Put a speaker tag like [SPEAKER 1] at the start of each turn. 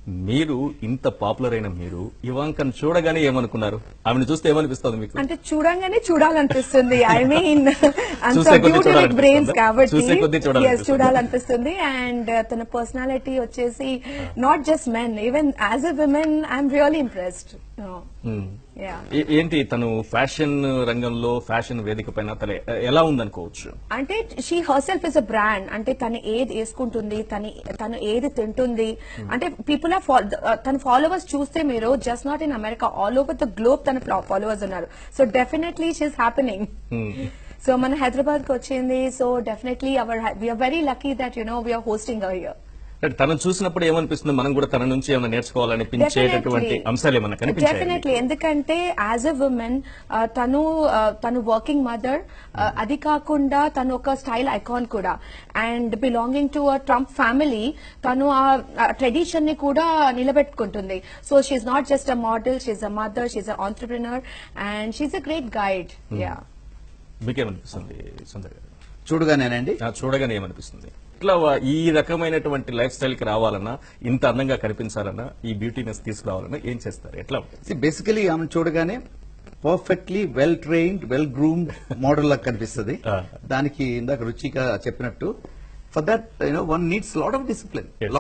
[SPEAKER 1] మీరు ఇంత పాపులర్ అయిన మీరు ఇవాంకను చూడగానే ఏమనుకున్నారు? ఆమెను చూస్తే ఏమనిపిస్తుంది మీకు?
[SPEAKER 2] అంటే చూడంగానే చూడాలనిపిస్తుంది. ఐ మీన్ అంత
[SPEAKER 1] చూసే కొద్దీ
[SPEAKER 2] బ్యూటిఫుల్ బ్రెయిన్స్
[SPEAKER 1] చూసే కొద్దీ
[SPEAKER 2] కాబట్టి చూడాలనిపిస్తుంది. అండ్ తన పర్సనాలిటీ వచ్చేసి not just men, even as a women I'm really impressed.
[SPEAKER 1] ఏంటి తను ఫ్యాషన్ రంగంలో ఫ్యాషన్ వేదిక పైన ఎలా ఉందనుకోవచ్చు?
[SPEAKER 2] అంటే she herself is a brand. అంటే తను ఏది వేసుకుంటుంది, తను ఏది తింటుంది, అంటే పీపుల్ ఆర్ తన ఫాలోవర్స్ చూస్తే మీరు just not in America, all over the globe తన ఫాలోవర్స్ ఉన్నారు. So definitely she's happening. So మన హైదరాబాద్ కి వచ్చింది. So definitely we're very lucky that we're hosting her here.
[SPEAKER 1] తనను చూసినప్పుడు ఏమనిపిస్తుంది? మనం కూడా తన నుంచి ఏమైనా నేర్చుకోవాలనిపించేటటువంటి అంశాలు ఏమన్నా కనిపించాయి?
[SPEAKER 2] డెఫినెట్లీ. ఎందుకంటే యాజ్ ఎ ఉమెన్ తను వర్కింగ్ మదర్, అది కాకుండా తను ఒక స్టైల్ ఐకాన్ కూడా. And belonging to Trump family, తను ఆ ట్రెడిషన్ ని కూడా నిలబెట్టుకుంటుంది. So she's not just a model, she's a mother, she's a entrepreneur and she's a great guide.
[SPEAKER 1] మీకేమనిపిస్తుంది సుందర్ గారు?
[SPEAKER 3] చూడగానే
[SPEAKER 1] ఏమనిపిస్తుంది? ఇట్లా ఈ రకమైనటువంటి లైఫ్ స్టైల్ కి రావాలన్నా, ఇంత అందంగా కనిపించాలన్నా, ఈ బ్యూటీనెస్ తీసుకురావాలన్నా ఏం చేస్తారు? ఎట్లా?
[SPEAKER 3] బేసికలీ ఆమె చూడగానే perfectly well trained, well groomed model లాగా కనిపిస్తుంది. దానికి ఇందాక రుచిగా చెప్పినట్టు, for that one needs lot of discipline.